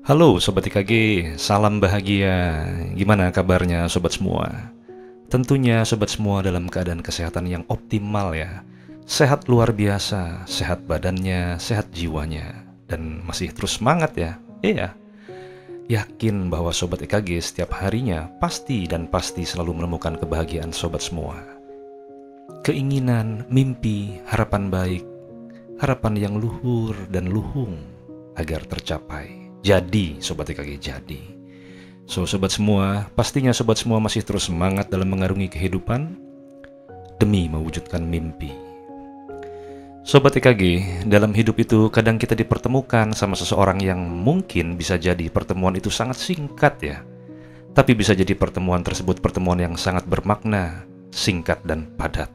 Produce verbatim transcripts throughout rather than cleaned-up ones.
Halo Sobat I K G, salam bahagia. Gimana kabarnya Sobat semua? Tentunya Sobat semua dalam keadaan kesehatan yang optimal ya. Sehat luar biasa, sehat badannya, sehat jiwanya. Dan masih terus semangat ya. Iya, yakin bahwa Sobat I K G setiap harinya pasti dan pasti selalu menemukan kebahagiaan Sobat semua. Keinginan, mimpi, harapan baik, harapan yang luhur dan luhung agar tercapai. Jadi, Sobat I K G, jadi. So, Sobat semua, pastinya Sobat semua masih terus semangat dalam mengarungi kehidupan demi mewujudkan mimpi. Sobat I K G, dalam hidup itu kadang kita dipertemukan sama seseorang yang mungkin bisa jadi pertemuan itu sangat singkat ya. Tapi bisa jadi pertemuan tersebut pertemuan yang sangat bermakna, singkat dan padat.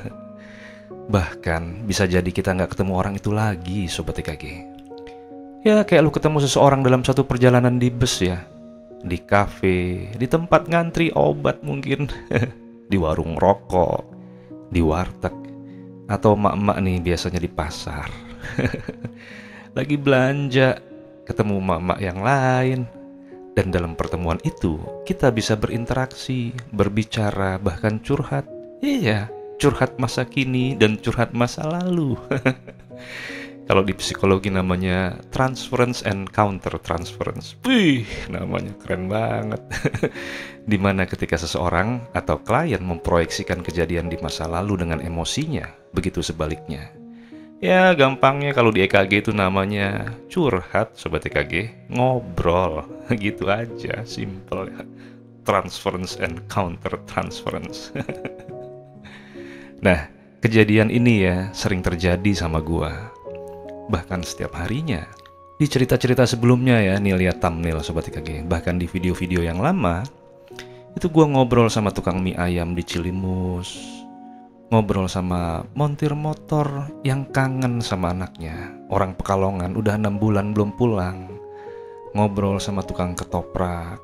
Bahkan bisa jadi kita nggak ketemu orang itu lagi, Sobat I K G. Ya kayak lu ketemu seseorang dalam satu perjalanan di bus ya, di kafe, di tempat ngantri obat mungkin, di warung rokok, di warteg, atau mak-mak nih biasanya di pasar. Lagi belanja, ketemu mak-mak yang lain. Dan dalam pertemuan itu kita bisa berinteraksi, berbicara, bahkan curhat. Iya, curhat masa kini dan curhat masa lalu. Kalau di psikologi namanya transference and counter transference. Wih, namanya keren banget. Dimana ketika seseorang atau klien memproyeksikan kejadian di masa lalu dengan emosinya, begitu sebaliknya. Ya, gampangnya kalau di E K G itu namanya curhat, Sobat E K G, ngobrol, gitu aja, simple ya. Transference and counter transference. Nah, kejadian ini ya sering terjadi sama gua. Bahkan setiap harinya. Di cerita-cerita sebelumnya ya, nih lihat thumbnail Sobat I K G. Bahkan di video-video yang lama, itu gua ngobrol sama tukang mie ayam di Cilimus, ngobrol sama montir motor yang kangen sama anaknya, orang Pekalongan udah enam bulan belum pulang, ngobrol sama tukang ketoprak,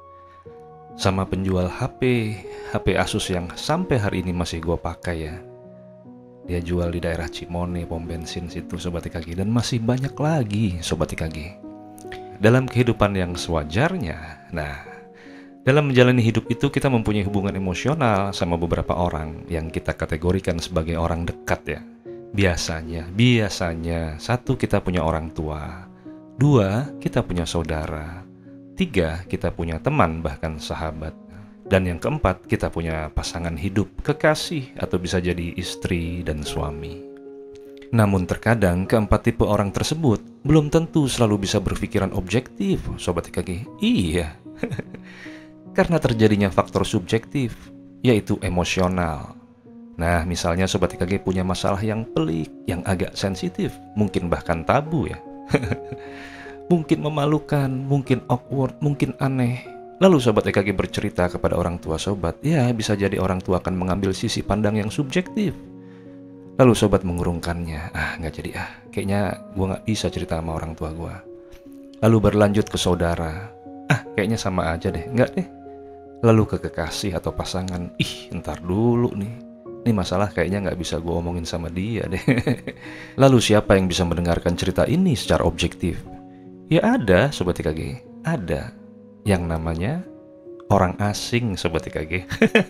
sama penjual H P, H P Asus yang sampai hari ini masih gua pakai ya. Dia jual di daerah Cimone, pom bensin situ Sobat I K G. Dan masih banyak lagi Sobat I K G. Dalam kehidupan yang sewajarnya, nah, dalam menjalani hidup itu kita mempunyai hubungan emosional sama beberapa orang yang kita kategorikan sebagai orang dekat ya. Biasanya, biasanya satu, kita punya orang tua. Dua, kita punya saudara. Tiga, kita punya teman bahkan sahabat. Dan yang keempat, kita punya pasangan hidup, kekasih, atau bisa jadi istri dan suami. Namun terkadang keempat tipe orang tersebut belum tentu selalu bisa berpikiran objektif, Sobat I K G. Iya, karena terjadinya faktor subjektif, yaitu emosional. Nah, misalnya Sobat I K G punya masalah yang pelik, yang agak sensitif, mungkin bahkan tabu ya. Mungkin memalukan, mungkin awkward, mungkin aneh. Lalu Sobat I K G bercerita kepada orang tua Sobat, ya bisa jadi orang tua akan mengambil sisi pandang yang subjektif. Lalu Sobat mengurungkannya, ah nggak jadi ah, kayaknya gue nggak bisa cerita sama orang tua gue. Lalu berlanjut ke saudara, ah kayaknya sama aja deh, nggak deh. Lalu ke kekasih atau pasangan, ih ntar dulu nih, ini masalah kayaknya nggak bisa gue omongin sama dia deh. Lalu siapa yang bisa mendengarkan cerita ini secara objektif? Ya ada Sobat I K G, ada. Yang namanya orang asing Sobat I K G.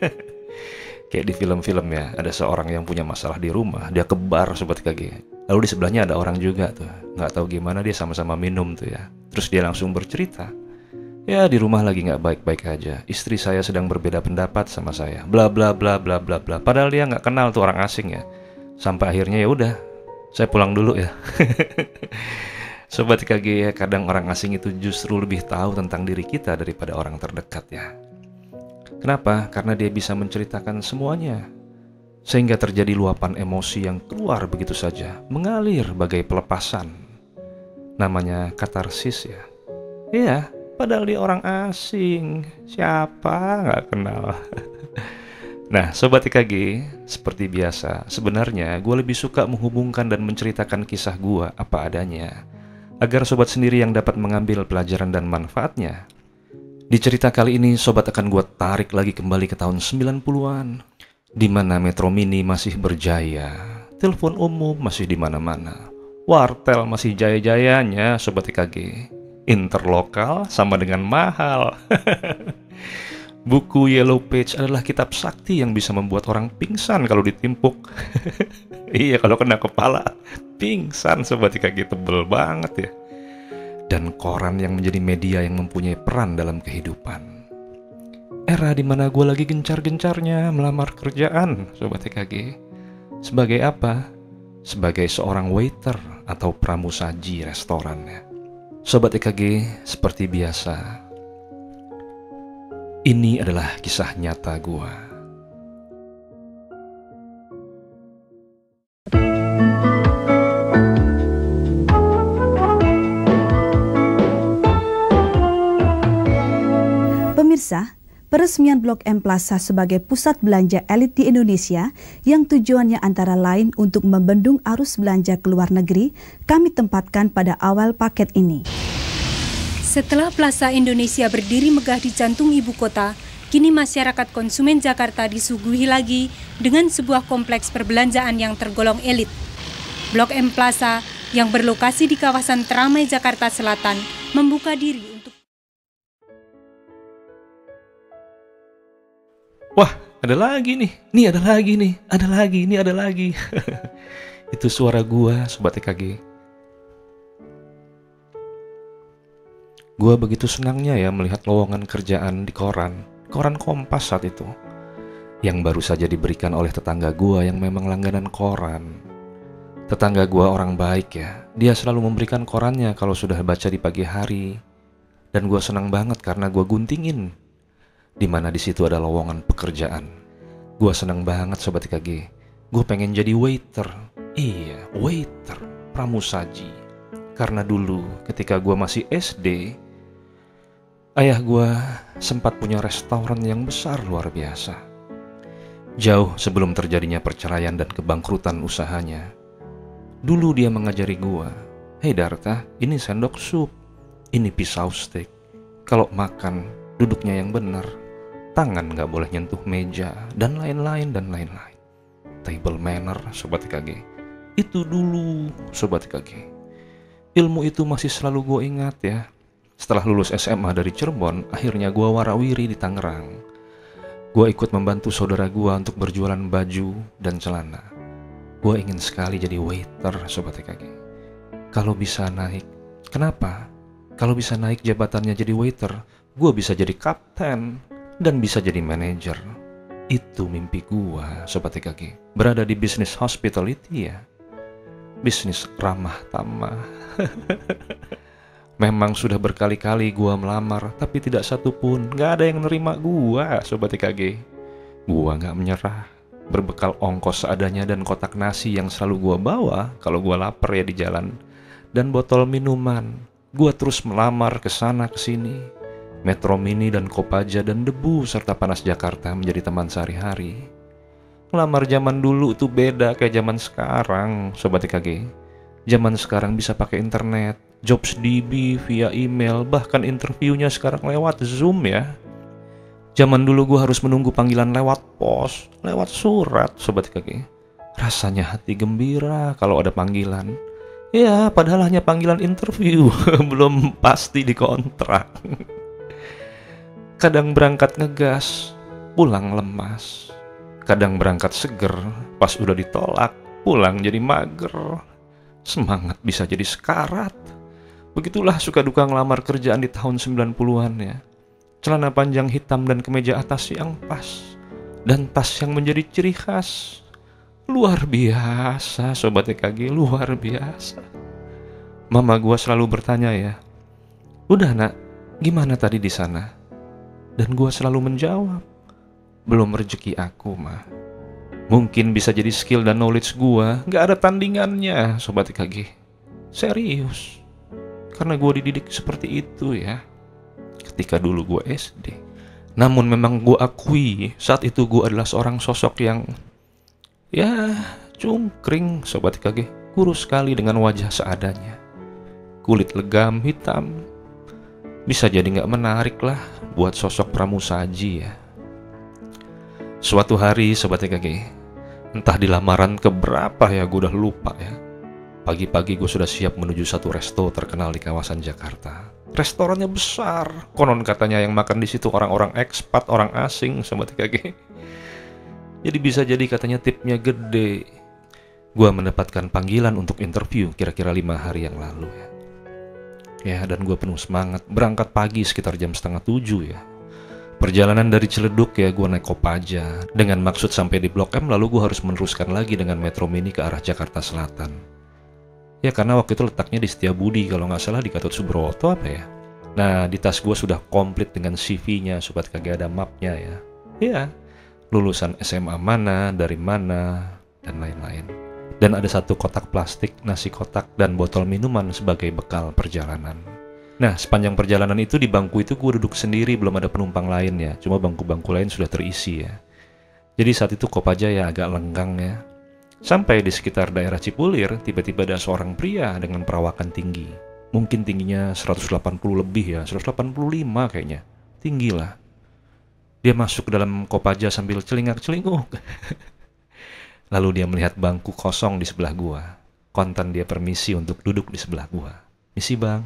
Kayak di film-film ya, ada seorang yang punya masalah di rumah, dia ke bar Sobat I K G. Lalu di sebelahnya ada orang juga tuh, nggak tahu gimana dia sama-sama minum tuh ya. Terus dia langsung bercerita, ya di rumah lagi nggak baik-baik aja, istri saya sedang berbeda pendapat sama saya, bla bla bla bla bla bla. Padahal dia nggak kenal tuh orang asing ya. Sampai akhirnya ya udah, saya pulang dulu ya. Sobat I K G ya, kadang orang asing itu justru lebih tahu tentang diri kita daripada orang terdekat ya. Kenapa? Karena dia bisa menceritakan semuanya. Sehingga terjadi luapan emosi yang keluar begitu saja, mengalir bagai pelepasan. Namanya katarsis ya. Iya, padahal dia orang asing. Siapa nggak kenal. Nah, Sobat I K G, seperti biasa, sebenarnya gue lebih suka menghubungkan dan menceritakan kisah gue apa adanya, agar Sobat sendiri yang dapat mengambil pelajaran dan manfaatnya. Di cerita kali ini, Sobat akan gue tarik lagi kembali ke tahun sembilan puluhan, di mana Metro Mini masih berjaya, telepon umum masih di mana-mana, wartel masih jaya-jayanya Sobat I K G. Interlokal sama dengan mahal. Buku Yellow Page adalah kitab sakti yang bisa membuat orang pingsan kalau ditimpuk. Iya, kalau kena kepala pingsan Sobat I K G, tebel banget ya. Dan koran yang menjadi media yang mempunyai peran dalam kehidupan. Era dimana gue lagi gencar-gencarnya melamar kerjaan Sobat I K G. Sebagai apa? Sebagai seorang waiter atau pramusaji restoran ya. Sobat I K G, seperti biasa, ini adalah kisah nyata gua. Pemirsa, peresmian Blok M Plaza sebagai pusat belanja elit di Indonesia yang tujuannya antara lain untuk membendung arus belanja ke luar negeri, kami tempatkan pada awal paket ini. Setelah Plaza Indonesia berdiri megah di jantung ibu kota, kini masyarakat konsumen Jakarta disuguhi lagi dengan sebuah kompleks perbelanjaan yang tergolong elit. Blok M Plaza yang berlokasi di kawasan Teramai, Jakarta Selatan, membuka diri untuk... Wah, ada lagi nih, nih ada lagi nih, ada lagi, ini ada lagi. Itu suara gua, Sobat I K G. Gua begitu senangnya ya melihat lowongan kerjaan di koran, koran Kompas saat itu, yang baru saja diberikan oleh tetangga gua yang memang langganan koran. Tetangga gua orang baik ya, dia selalu memberikan korannya kalau sudah baca di pagi hari. Dan gua senang banget karena gua guntingin, dimana di situ ada lowongan pekerjaan. Gua senang banget Sobat I K G, gua pengen jadi waiter. Iya, waiter, pramusaji. Karena dulu ketika gua masih S D, ayah gue sempat punya restoran yang besar luar biasa. Jauh sebelum terjadinya perceraian dan kebangkrutan usahanya. Dulu dia mengajari gue, "Hei Darta, ini sendok sup, ini pisau steak. Kalau makan, duduknya yang benar. Tangan gak boleh nyentuh meja, dan lain-lain dan lain-lain. Table manner, Sobat I K G. Itu dulu, Sobat I K G. Ilmu itu masih selalu gue ingat ya. Setelah lulus S M A dari Cirebon, akhirnya gue warawiri di Tangerang. Gue ikut membantu saudara gue untuk berjualan baju dan celana. Gue ingin sekali jadi waiter, Sobat I K G. Kalau bisa naik, kenapa? Kalau bisa naik jabatannya jadi waiter, gue bisa jadi kapten dan bisa jadi manajer. Itu mimpi gue, Sobat I K G. Berada di bisnis hospitality ya. Bisnis ramah tamah. Memang sudah berkali-kali gua melamar, tapi tidak satu pun, gak ada yang nerima gua, Sobat I K G. Gua gak menyerah, berbekal ongkos seadanya dan kotak nasi yang selalu gua bawa kalau gua lapar ya di jalan, dan botol minuman. Gua terus melamar ke sana ke sini. Metro Mini dan Kopaja dan debu serta panas Jakarta menjadi teman sehari-hari. Ngelamar zaman dulu tuh beda kayak zaman sekarang, Sobat I K G. Zaman sekarang bisa pakai internet, jobs D B via email, bahkan interviewnya sekarang lewat Zoom ya. Zaman dulu gue harus menunggu panggilan lewat pos, lewat surat, Sobat I K G. Rasanya hati gembira kalau ada panggilan. Ya, padahal hanya panggilan interview, belum pasti dikontrak. Kadang berangkat ngegas, pulang lemas. Kadang berangkat seger, pas udah ditolak, pulang jadi mager. Semangat bisa jadi sekarat. Begitulah suka duka ngelamar kerjaan di tahun sembilan puluhan ya. Celana panjang hitam dan kemeja atas yang pas, dan tas yang menjadi ciri khas. Luar biasa, Sobat I K G, luar biasa. Mama gua selalu bertanya ya, "Udah nak, gimana tadi di sana?" Dan gua selalu menjawab, "Belum rezeki aku mah. Mungkin bisa jadi skill dan knowledge gua gak ada tandingannya, Sobat I K G." Serius. Karena gua dididik seperti itu ya, ketika dulu gua S D. Namun memang gua akui, saat itu gua adalah seorang sosok yang ya cungkring, Sobat I K G. Kurus sekali dengan wajah seadanya. Kulit legam hitam. Bisa jadi gak menarik lah buat sosok pramusaji ya. Suatu hari, Sobat I K G, entah di lamaran keberapa ya, gue udah lupa ya. Pagi-pagi gue sudah siap menuju satu resto terkenal di kawasan Jakarta. Restorannya besar. Konon katanya yang makan di situ orang-orang ekspat, orang asing, Sobat I K G. Jadi bisa jadi katanya tipnya gede. Gua mendapatkan panggilan untuk interview kira-kira lima hari yang lalu ya. Ya, dan gue penuh semangat. Berangkat pagi sekitar jam setengah tujuh ya. Perjalanan dari Ciledug ya, gue naik Kopaja dengan maksud sampai di Blok M, lalu gue harus meneruskan lagi dengan Metro Mini ke arah Jakarta Selatan. Ya karena waktu itu letaknya di Setiabudi, kalau nggak salah di Gatot Subroto apa ya. Nah, di tas gue sudah komplit dengan C V-nya, Sobat I K G, ada mapnya ya. Ya, lulusan S M A mana, dari mana, dan lain-lain. Dan ada satu kotak plastik, nasi kotak, dan botol minuman sebagai bekal perjalanan. Nah, sepanjang perjalanan itu di bangku itu gue duduk sendiri, belum ada penumpang lain ya. Cuma bangku-bangku lain sudah terisi ya. Jadi saat itu Kopaja ya agak lenggang ya. Sampai di sekitar daerah Cipulir, tiba-tiba ada seorang pria dengan perawakan tinggi. Mungkin tingginya seratus delapan puluh lebih ya, seratus delapan puluh lima kayaknya. Tinggi lah. Dia masuk ke dalam Kopaja sambil celingak-celinguk. Lalu dia melihat bangku kosong di sebelah gua. Kontan dia permisi untuk duduk di sebelah gua. Misi bang.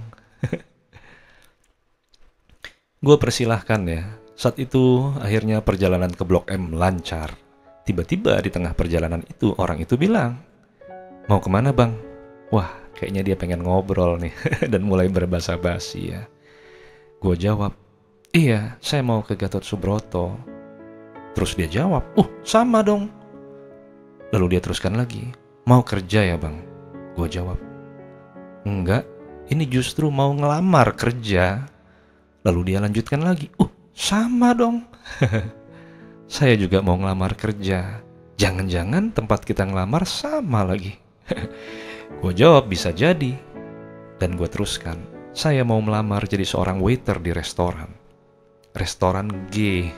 Gua persilahkan ya. Saat itu akhirnya perjalanan ke Blok M lancar. Tiba-tiba di tengah perjalanan itu orang itu bilang, mau kemana bang? Wah, kayaknya dia pengen ngobrol nih. Dan mulai berbahasa basi ya. Gue jawab, iya saya mau ke Gatot Subroto. Terus dia jawab, uh sama dong. Lalu dia teruskan lagi, mau kerja ya bang? Gue jawab, enggak, ini justru mau ngelamar kerja. Lalu dia lanjutkan lagi, uh sama dong. Saya juga mau ngelamar kerja. Jangan-jangan tempat kita ngelamar sama lagi. Gue jawab bisa jadi. Dan gue teruskan, saya mau melamar jadi seorang waiter di restoran. Restoran G.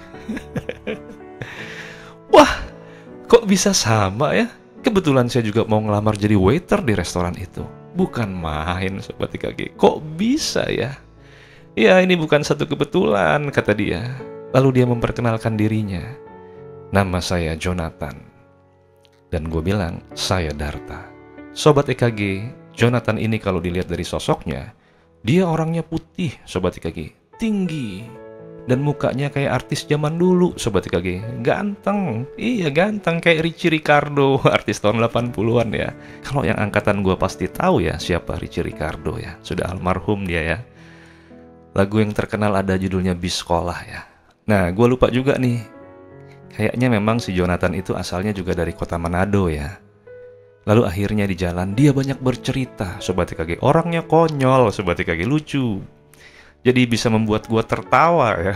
Wah, kok bisa sama ya? Kebetulan saya juga mau ngelamar jadi waiter di restoran itu. Bukan main Sobat I K G. Kok bisa ya? Ya ini bukan satu kebetulan, kata dia. Lalu dia memperkenalkan dirinya. Nama saya Jonathan. Dan gue bilang, saya Darta. Sobat I K G, Jonathan ini kalau dilihat dari sosoknya, dia orangnya putih, Sobat I K G. Tinggi. Dan mukanya kayak artis zaman dulu, Sobat I K G. Ganteng. Iya ganteng, kayak Richie Ricardo, artis tahun delapan puluhan ya. Kalau yang angkatan gue pasti tahu ya siapa Richie Ricardo ya. Sudah almarhum dia ya. Lagu yang terkenal ada judulnya Bis Sekolah ya. Nah, gue lupa juga nih. Kayaknya memang si Jonathan itu asalnya juga dari kota Manado ya. Lalu akhirnya di jalan dia banyak bercerita, Sobat I K G. Orangnya konyol, Sobat I K G, lucu. Jadi bisa membuat gue tertawa ya.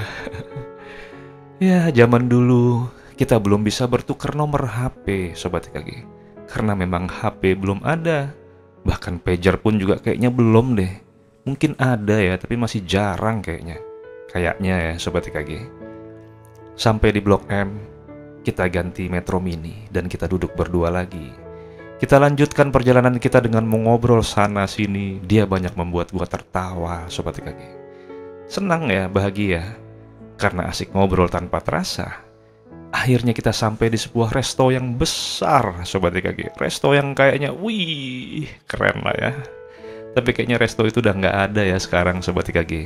Ya, zaman dulu kita belum bisa bertukar nomor H P, Sobat I K G. Karena memang H P belum ada. Bahkan pager pun juga kayaknya belum deh. Mungkin ada ya, tapi masih jarang kayaknya. Kayaknya ya, Sobat I K G. Sampai di Blok M, kita ganti Metro Mini dan kita duduk berdua lagi. Kita lanjutkan perjalanan kita dengan mengobrol sana sini. Dia banyak membuat gua tertawa, Sobat I K G. Senang ya, bahagia. Karena asik ngobrol tanpa terasa. Akhirnya kita sampai di sebuah resto yang besar, Sobat I K G. Resto yang kayaknya, wih, keren lah ya. Tapi kayaknya resto itu udah nggak ada ya sekarang, Sobat I K G.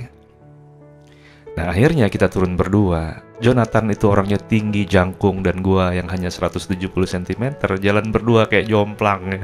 Nah akhirnya kita turun berdua. Jonathan itu orangnya tinggi, jangkung, dan gua yang hanya seratus tujuh puluh sentimeter. Jalan berdua kayak jomplang ya.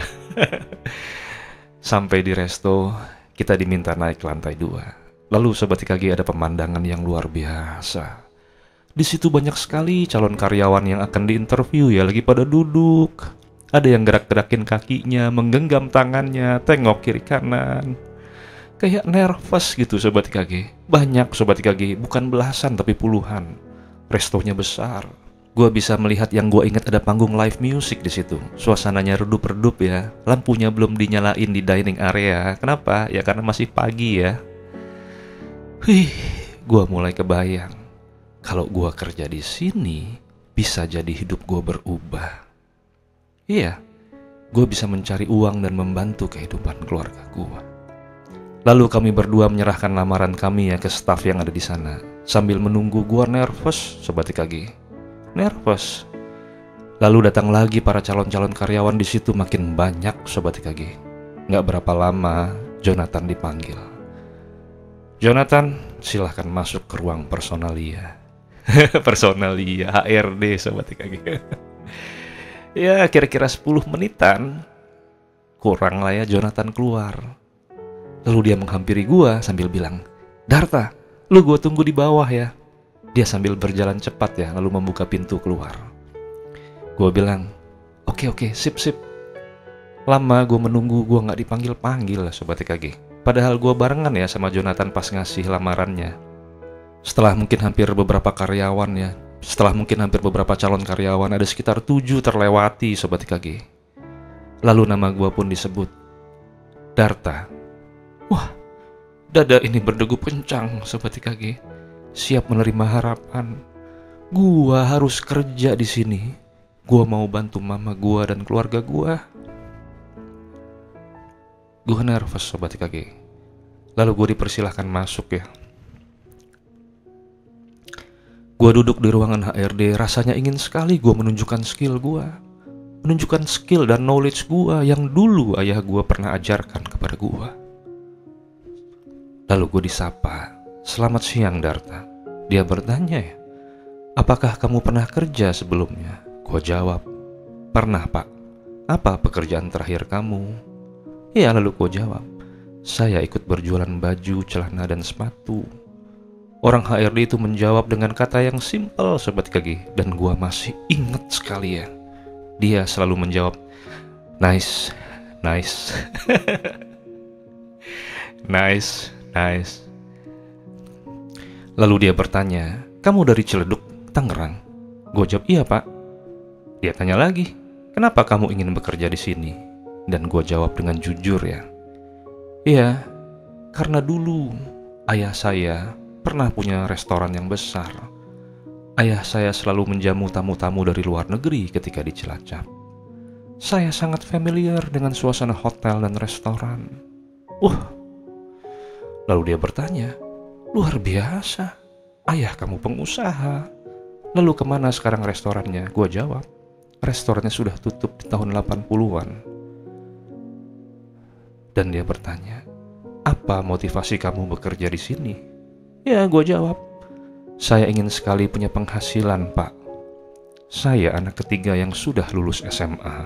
Sampai di resto, kita diminta naik ke lantai dua. Lalu Sobat I K G ada pemandangan yang luar biasa. Di situ banyak sekali calon karyawan yang akan diinterview ya, lagi pada duduk. Ada yang gerak-gerakin kakinya, menggenggam tangannya, tengok kiri kanan. Kayak nervous gitu Sobat I K G. Banyak Sobat I K G, bukan belasan tapi puluhan. Restonya besar. Gua bisa melihat yang gua ingat ada panggung live music di situ. Suasananya redup-redup ya. Lampunya belum dinyalain di dining area. Kenapa? Ya karena masih pagi ya. Wih, gua mulai kebayang. Kalau gua kerja di sini, bisa jadi hidup gua berubah. Iya, gua bisa mencari uang dan membantu kehidupan keluarga gua. Lalu kami berdua menyerahkan lamaran kami ya ke staf yang ada di sana. Sambil menunggu, gua nervous, Sobat I K G. Nervous. Lalu datang lagi para calon-calon karyawan di situ makin banyak, Sobat I K G. Nggak berapa lama, Jonathan dipanggil. Jonathan, silahkan masuk ke ruang personalia. Personalia, H R D sobat I K G. Ya kira-kira sepuluh menitan kurang lah ya, Jonathan keluar. Lalu dia menghampiri gua sambil bilang, "Darta, lu gua tunggu di bawah ya." Dia sambil berjalan cepat ya, lalu membuka pintu keluar. Gua bilang, "Oke oke, sip sip." Lama gua menunggu, gua gak dipanggil-panggil lah sobat I K G. Padahal gua barengan ya sama Jonathan pas ngasih lamarannya. Setelah mungkin hampir beberapa karyawan ya, setelah mungkin hampir beberapa calon karyawan, ada sekitar tujuh terlewati sobat I K G. Lalu nama gua pun disebut, Darta. Wah, dada ini berdegup kencang sobat I K G. Siap menerima harapan. Gua harus kerja di sini. Gua mau bantu mama gua dan keluarga gua. Gua nervous sobat I K G. Lalu gua dipersilahkan masuk ya. Gua duduk di ruangan H R D, rasanya ingin sekali gua menunjukkan skill gua. Menunjukkan skill dan knowledge gua yang dulu ayah gua pernah ajarkan kepada gua. Lalu gua disapa, "Selamat siang Darta." Dia bertanya ya, "Apakah kamu pernah kerja sebelumnya?" Gua jawab, "Pernah pak." "Apa pekerjaan terakhir kamu?" Ya lalu gua jawab, "Saya ikut berjualan baju, celana dan sepatu." Orang H R D itu menjawab dengan kata yang simpel sobat I K G, dan gua masih ingat sekali ya. Dia selalu menjawab, "Nice, nice." Nice, nice. Lalu dia bertanya, "Kamu dari Ciledug, Tangerang?" Gue jawab, "Iya pak." Dia tanya lagi, "Kenapa kamu ingin bekerja di sini?" Dan gue jawab dengan jujur ya, "Iya, karena dulu ayah saya pernah punya restoran yang besar. Ayah saya selalu menjamu tamu-tamu dari luar negeri ketika di Cilacap. Saya sangat familiar dengan suasana hotel dan restoran." Uh. Lalu dia bertanya, "Luar biasa, ayah kamu pengusaha. Lalu kemana sekarang restorannya?" Gua jawab, "Restorannya sudah tutup di tahun delapan puluhan. Dan dia bertanya, "Apa motivasi kamu bekerja di sini?" Ya, gue jawab, "Saya ingin sekali punya penghasilan, Pak. Saya anak ketiga yang sudah lulus S M A."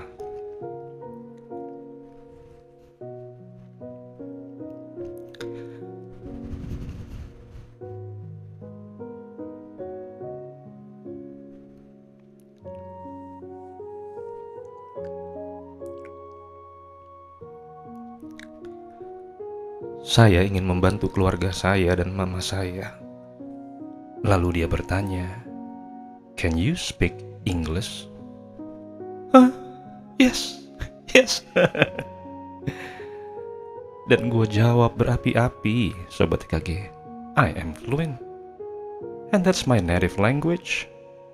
Saya ingin membantu keluarga saya dan mama saya. Lalu dia bertanya, "Can you speak English?" Hah? Yes, yes. Dan gue jawab berapi-api, sobat I K G, "I am fluent. And that's my native language."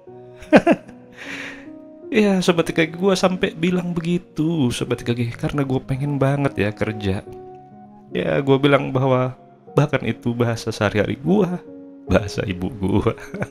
Ya, sobat I K G, gue sampai bilang begitu, sobat I K G, karena gue pengen banget ya kerja. Ya, gue bilang bahwa bahkan itu bahasa sehari-hari gue, bahasa ibu gue.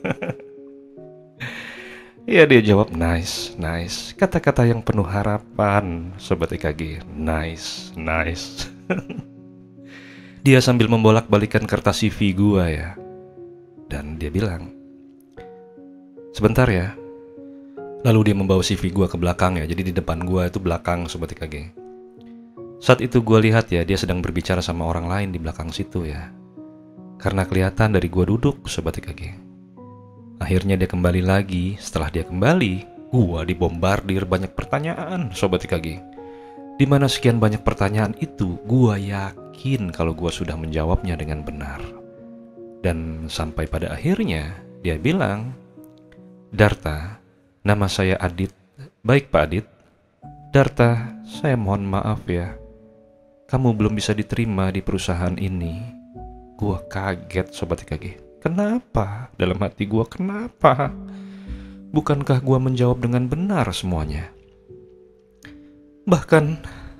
Ya, dia jawab, "Nice, nice." Kata-kata yang penuh harapan, sobat I K G. Nice, nice. Dia sambil membolak-balikan kertas C V gue ya. Dan dia bilang, "Sebentar ya." Lalu dia membawa C V gue ke belakang ya. Jadi di depan gue itu belakang, sobat I K G. Saat itu gue lihat ya, dia sedang berbicara sama orang lain di belakang situ ya. Karena kelihatan dari gue duduk, sobat I K G. Akhirnya dia kembali lagi. Setelah dia kembali, gue dibombardir banyak pertanyaan, sobat I K G. Dimana sekian banyak pertanyaan itu, gue yakin kalau gue sudah menjawabnya dengan benar. Dan sampai pada akhirnya, dia bilang, "Darta, nama saya Adit." "Baik Pak Adit." "Darta, saya mohon maaf ya. Kamu belum bisa diterima di perusahaan ini." Gua kaget, sobat I K G. Kenapa? Dalam hati gua, kenapa? Bukankah gua menjawab dengan benar semuanya? Bahkan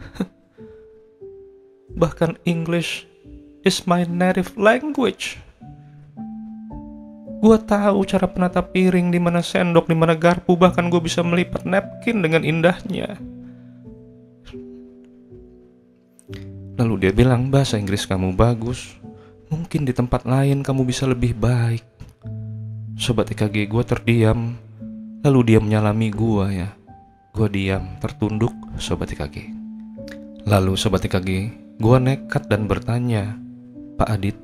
Bahkan English is my native language. Gua tahu cara penata piring, di mana sendok, di mana garpu, bahkan gua bisa melipat napkin dengan indahnya. Lalu dia bilang, "Bahasa Inggris kamu bagus. Mungkin di tempat lain kamu bisa lebih baik. Sobat I K G, gue terdiam. Lalu dia menyalami gue ya. Gue diam, tertunduk, Sobat I K G. Lalu Sobat I K G, gue nekat dan bertanya, Pak Adit,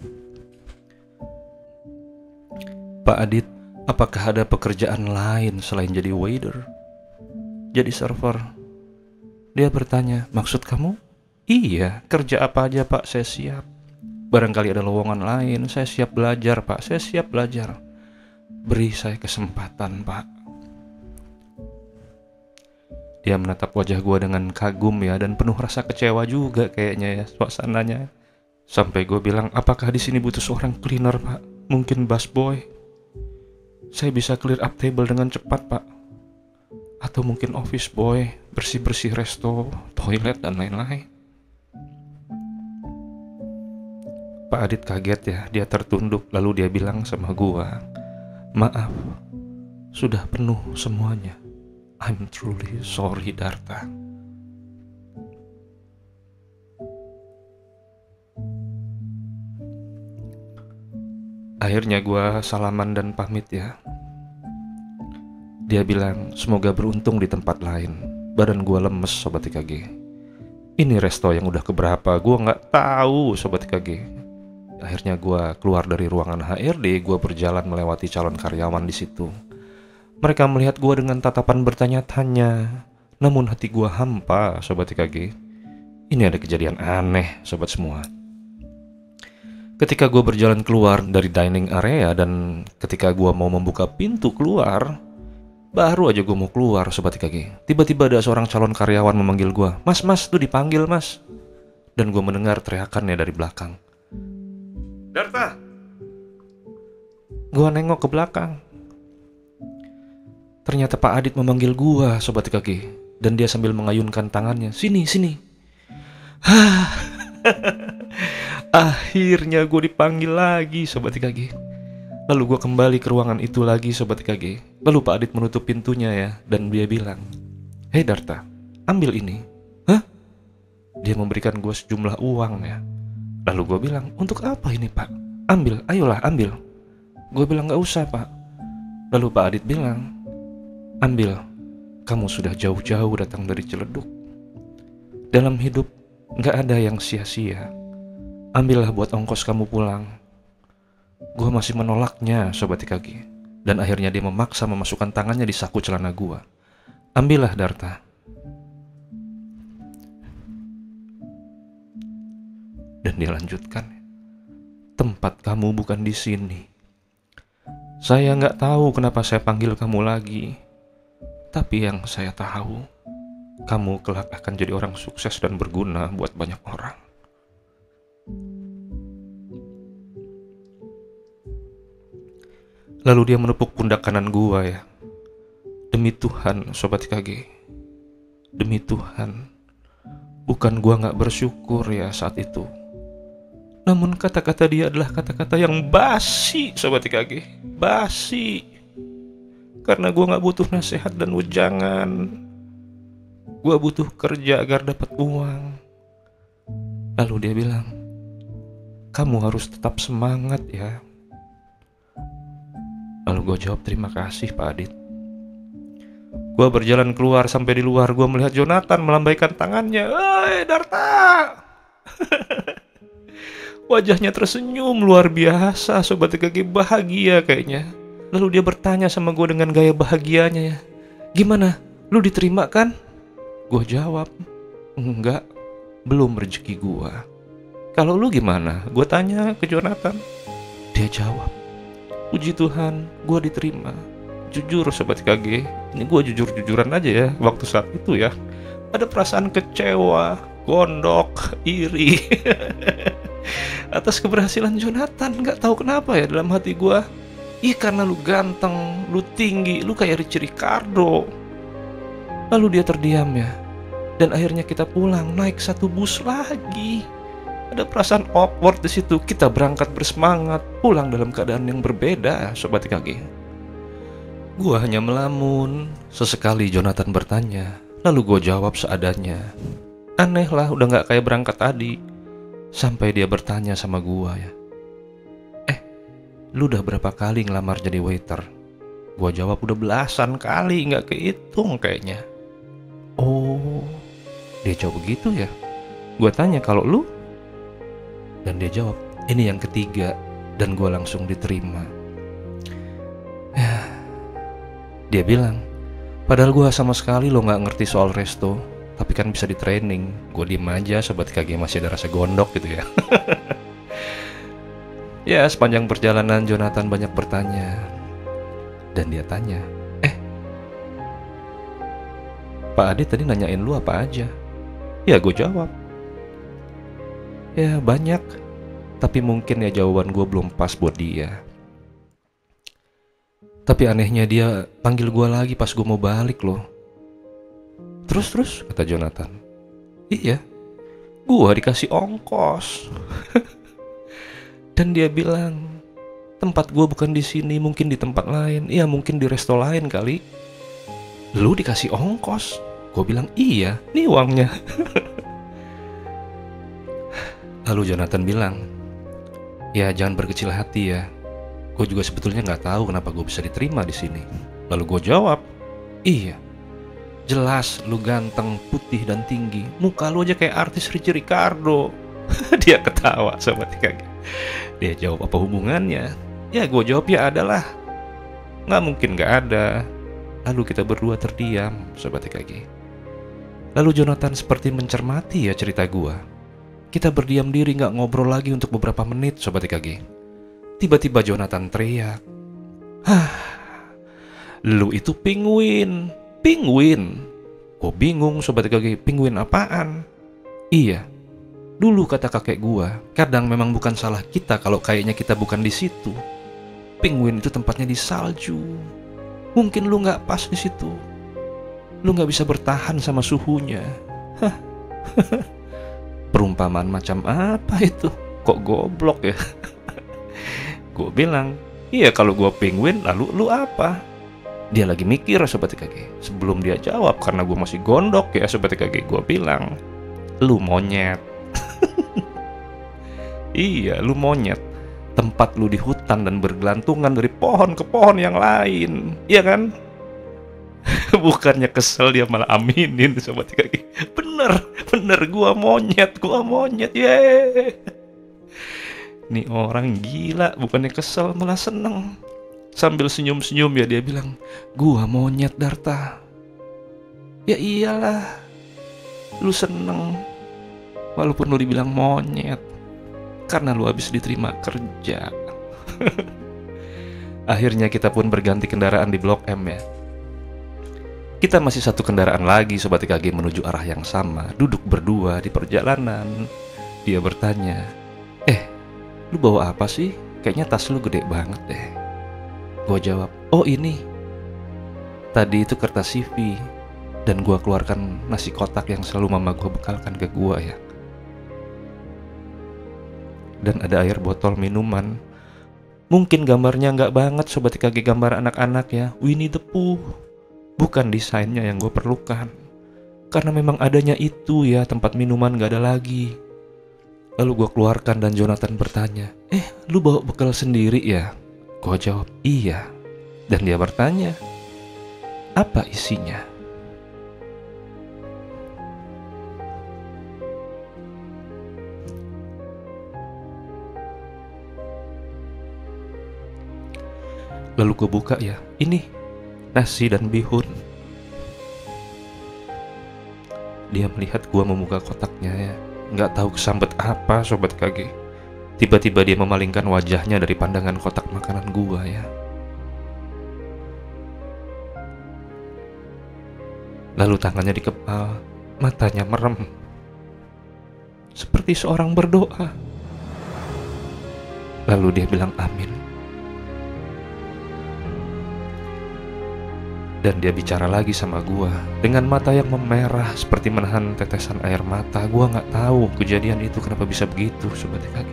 Pak Adit, apakah ada pekerjaan lain selain jadi waiter? Jadi server? Dia bertanya, maksud kamu? Iya, kerja apa aja Pak, saya siap. Barangkali ada lowongan lain, saya siap belajar Pak, saya siap belajar. Beri saya kesempatan Pak. Dia menatap wajah gue dengan kagum ya, dan penuh rasa kecewa juga kayaknya ya suasananya. Sampai gue bilang, apakah di sini butuh seorang cleaner Pak? Mungkin busboy? Saya bisa clear up table dengan cepat Pak. Atau mungkin office boy, bersih-bersih resto, toilet dan lain-lain. Pak Adit kaget ya, dia tertunduk lalu dia bilang sama gua, maaf, sudah penuh semuanya. I'm truly sorry Darta. Akhirnya gua salaman dan pamit ya. Dia bilang, semoga beruntung di tempat lain. Badan gua lemes Sobat I K G. Ini resto yang udah keberapa, gua nggak tahu Sobat I K G. Akhirnya gue keluar dari ruangan H R D, gue berjalan melewati calon karyawan di situ. Mereka melihat gue dengan tatapan bertanya-tanya, namun hati gue hampa, Sobat I K G. Ini ada kejadian aneh, sobat semua. Ketika gue berjalan keluar dari dining area dan ketika gue mau membuka pintu keluar, baru aja gue mau keluar, Sobat I K G, tiba-tiba ada seorang calon karyawan memanggil gue, Mas, mas, tuh dipanggil mas. Dan gue mendengar teriakannya dari belakang. Darta. Gua nengok ke belakang. Ternyata Pak Adit memanggil gua, Sobat I K G, dan dia sambil mengayunkan tangannya, sini, sini. Hah. Akhirnya gue dipanggil lagi, Sobat I K G. Lalu gue kembali ke ruangan itu lagi, Sobat I K G. Lalu Pak Adit menutup pintunya ya, dan dia bilang, Hei Darta, ambil ini. Hah? Dia memberikan gue sejumlah uang ya. Lalu gue bilang, untuk apa ini Pak? Ambil, ayolah ambil. Gue bilang, gak usah Pak. Lalu Pak Adit bilang, ambil, kamu sudah jauh-jauh datang dari Ciledug. Dalam hidup, gak ada yang sia-sia. Ambillah buat ongkos kamu pulang. Gue masih menolaknya, Sobat I K G. Dan akhirnya dia memaksa memasukkan tangannya di saku celana gue. Ambillah Darta. Dan dia lanjutkan, tempat kamu bukan di sini. Saya nggak tahu kenapa saya panggil kamu lagi. Tapi yang saya tahu, kamu kelak akan jadi orang sukses dan berguna buat banyak orang. Lalu dia menepuk pundak kanan gua ya. Demi Tuhan, Sobat I K G. Demi Tuhan. Bukan gua nggak bersyukur ya saat itu. Namun kata-kata dia adalah kata-kata yang basi, Sobat I K G. Basi. Karena gue gak butuh nasihat dan wejangan. Gue butuh kerja agar dapat uang. Lalu dia bilang, kamu harus tetap semangat ya. Lalu gue jawab, terima kasih Pak Adit. Gue berjalan keluar, sampai di luar gue melihat Jonathan melambaikan tangannya. Hei Darta. Wajahnya tersenyum luar biasa, Sobat I K G, bahagia kayaknya. Lalu dia bertanya sama gue dengan gaya bahagianya ya. Gimana? Lu diterima kan? Gue jawab, enggak, belum rezeki gue. Kalau lu gimana? Gue tanya ke Jonathan. Dia jawab, puji Tuhan, gue diterima. Jujur Sobat I K G, ini gue jujur-jujuran aja ya. Waktu saat itu ya, ada perasaan kecewa, gondok, iri atas keberhasilan Jonathan. Gak tahu kenapa ya dalam hati gue. Ih, karena lu ganteng, lu tinggi, lu kayak Richie Ricardo. Lalu dia terdiam ya. Dan akhirnya kita pulang, naik satu bus lagi. Ada perasaan awkward di situ. Kita berangkat bersemangat, pulang dalam keadaan yang berbeda, Sobat I K G. Gua hanya melamun. Sesekali Jonathan bertanya, lalu gue jawab seadanya. Aneh lah, udah gak kayak berangkat tadi. Sampai dia bertanya sama gua ya, lu udah berapa kali ngelamar jadi waiter? Gua jawab udah belasan kali, nggak kehitung kayaknya. Oh, dia jawab begitu ya. Gua tanya kalau lu? Dan dia jawab, ini yang ketiga. Dan gua langsung diterima. Dia bilang, padahal gua sama sekali lo nggak ngerti soal resto, tapi kan bisa di training. Gua diem aja, sobat K G masih ada rasa gondok gitu ya. Ya, sepanjang perjalanan Jonathan banyak bertanya. Dan dia tanya, Eh, Pak Adit tadi nanyain lu apa aja? Ya, gue jawab, ya banyak, tapi mungkin ya jawaban gue belum pas buat dia. Tapi anehnya dia panggil gue lagi pas gue mau balik loh. Terus-terus, kata Jonathan. Iya, gue dikasih ongkos. Dan dia bilang, tempat gue bukan di sini, mungkin di tempat lain. Iya, mungkin di resto lain kali. Lu dikasih ongkos? Gue bilang, iya, nih uangnya. Lalu Jonathan bilang, ya jangan berkecil hati ya. Gue juga sebetulnya nggak tahu kenapa gue bisa diterima di sini. Lalu gue jawab, iya, jelas lu ganteng, putih dan tinggi. Muka lu aja kayak artis Richie Ricardo. Dia ketawa, sobat K G. Dia jawab, apa hubungannya? Ya gue jawab, ya adalah. Nggak mungkin nggak ada. Lalu kita berdua terdiam, sobat K G. Lalu Jonathan seperti mencermati ya cerita gue. Kita berdiam diri nggak ngobrol lagi untuk beberapa menit, sobat K G. Tiba-tiba Jonathan teriak, Hah, lu itu penguin. Penguin? Gue bingung, sobat K G, penguin apaan? Iya, dulu kata kakek gua, kadang memang bukan salah kita kalau kayaknya kita bukan di situ. Penguin itu tempatnya di salju. Mungkin lu nggak pas di situ. Lu nggak bisa bertahan sama suhunya. Hah. Perumpamaan macam apa itu? Kok goblok ya? Gue bilang, iya kalau gua penguin, lalu lu apa? Dia lagi mikir, sobat K G. Sebelum dia jawab, karena gue masih gondok ya, sobat K G, gue bilang, lu monyet. Iya, lu monyet. Tempat lu di hutan dan bergelantungan dari pohon ke pohon yang lain. Iya kan? Bukannya kesel, dia malah aminin, sobat K G. Bener, bener, gua monyet, gua monyet, yeay. Nih orang gila, bukannya kesel malah seneng. Sambil senyum-senyum ya dia bilang, gua monyet Darta. Ya iyalah, lu seneng walaupun lu dibilang monyet, karena lu habis diterima kerja. Akhirnya kita pun berganti kendaraan di Blok M ya. Kita masih satu kendaraan lagi, sobat K G, menuju arah yang sama. Duduk berdua di perjalanan. Dia bertanya, Eh, lu bawa apa sih? Kayaknya tas lu gede banget deh. Gue jawab, oh ini, tadi itu kertas C V. Dan gue keluarkan nasi kotak yang selalu mama gue bekalkan ke gue ya. Dan ada air botol minuman. Mungkin gambarnya nggak banget, sobat K G, gambar anak-anak ya, Winnie the Pooh. Bukan desainnya yang gue perlukan, karena memang adanya itu ya, tempat minuman gak ada lagi. Lalu gue keluarkan dan Jonathan bertanya, Eh, lu bawa bekal sendiri ya? Gue jawab, iya. Dan dia bertanya, apa isinya? Lalu gue buka ya, ini nasi dan bihun. Dia melihat gua membuka kotaknya ya, nggak tahu kesambet apa, sobat K G. Tiba-tiba dia memalingkan wajahnya dari pandangan kotak makanan gua ya. Lalu tangannya dikepal, matanya merem, seperti seorang berdoa. Lalu dia bilang amin. Dan dia bicara lagi sama gua dengan mata yang memerah seperti menahan tetesan air mata. Gua nggak tahu kejadian itu kenapa bisa begitu, sobat K G.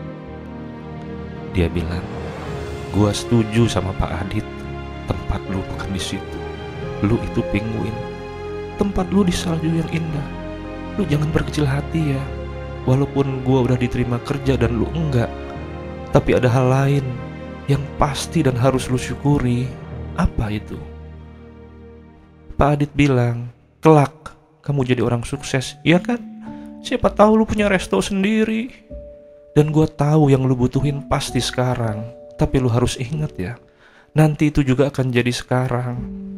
Dia bilang, gua setuju sama Pak Adit. Tempat lu bukan di situ. Lu itu penguin. Tempat lu di salju yang indah. Lu jangan berkecil hati ya. Walaupun gua udah diterima kerja dan lu enggak, tapi ada hal lain yang pasti dan harus lu syukuri. Apa itu? Pak Adit bilang, kelak kamu jadi orang sukses, iya kan? Siapa tahu lu punya resto sendiri. Dan gue tahu yang lu butuhin pasti sekarang. Tapi lu harus ingat ya, nanti itu juga akan jadi sekarang.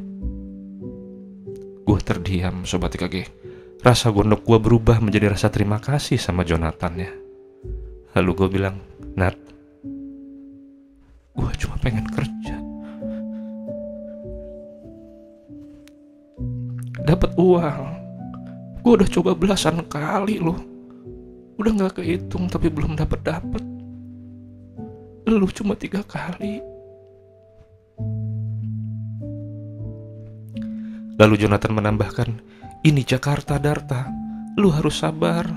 Gue terdiam, Sobat I K G. Rasa gondok gue berubah menjadi rasa terima kasih sama Jonathan ya. Lalu gue bilang, Nat, gue cuma pengen kerja, dapat uang. Gue udah coba belasan kali loh, udah gak kehitung tapi belum dapet-dapet. Lu cuma tiga kali. Lalu Jonathan menambahkan, ini Jakarta, Darta, lu harus sabar.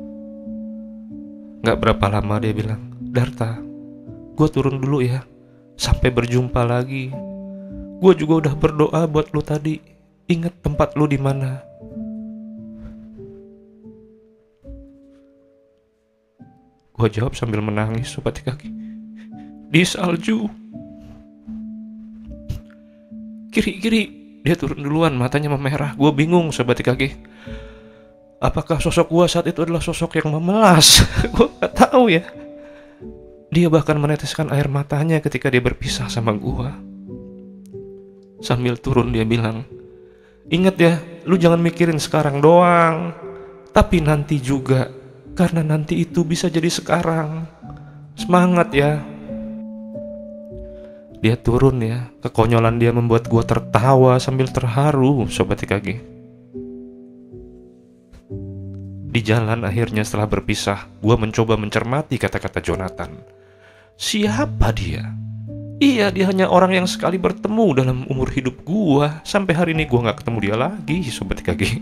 Gak berapa lama dia bilang, Darta, gue turun dulu ya, sampai berjumpa lagi. Gue juga udah berdoa buat lu tadi. Ingat tempat lu di mana. Gue jawab sambil menangis, Sobat I K G. Di salju. Kiri-kiri, dia turun duluan, matanya memerah. Gue bingung, Sobat I K G. Apakah sosok gue saat itu adalah sosok yang memelas? Gue gak tahu ya. Dia bahkan meneteskan air matanya ketika dia berpisah sama gue. Sambil turun dia bilang, ingat ya, lu jangan mikirin sekarang doang, tapi nanti juga. Karena nanti itu bisa jadi sekarang. Semangat ya. Dia turun ya. Kekonyolan dia membuat gue tertawa sambil terharu, Sobat I K G. Di jalan akhirnya setelah berpisah, gue mencoba mencermati kata-kata Jonathan. Siapa dia? Iya, dia hanya orang yang sekali bertemu dalam umur hidup gue. Sampai hari ini gue gak ketemu dia lagi, Sobat I K G.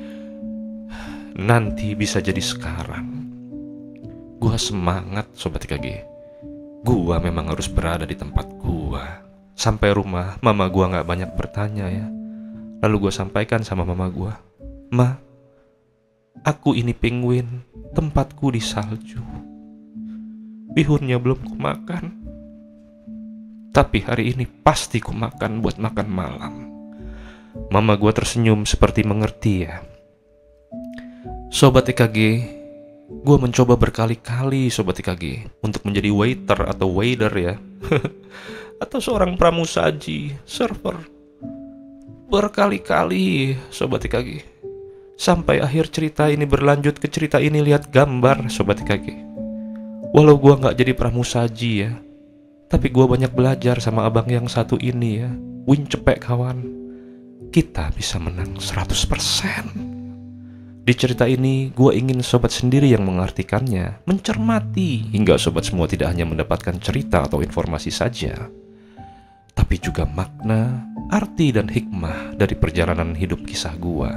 Nanti bisa jadi sekarang. Gua semangat, Sobat I K G. Gua memang harus berada di tempat gua. Sampai rumah, mama gua gak banyak bertanya ya. Lalu gua sampaikan sama mama gua, Ma, aku ini penguin, tempatku di salju. Bihunnya belum kumakan, tapi hari ini pasti kumakan buat makan malam. Mama gua tersenyum seperti mengerti ya. Sobat I K G, gue mencoba berkali-kali, Sobat I K G, untuk menjadi waiter atau waiter ya. Atau seorang pramusaji, server. Berkali-kali, Sobat I K G. Sampai akhir cerita ini berlanjut ke cerita ini lihat gambar, Sobat I K G. Walau gue gak jadi pramusaji ya, tapi gue banyak belajar sama abang yang satu ini ya. Win cepek kawan. Kita bisa menang seratus persen. Di cerita ini, gue ingin sobat sendiri yang mengartikannya, mencermati, hingga sobat semua tidak hanya mendapatkan cerita atau informasi saja, tapi juga makna, arti, dan hikmah dari perjalanan hidup kisah gue.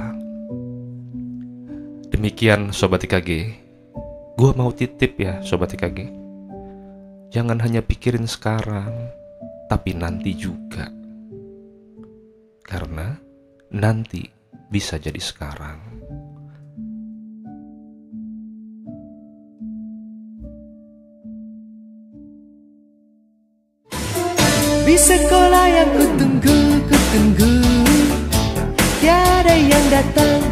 Demikian Sobat I K G, gue mau titip ya Sobat I K G. Jangan hanya pikirin sekarang, tapi nanti juga. Karena nanti bisa jadi sekarang. Di sekolah yang kutunggu, kutunggu, tiada yang datang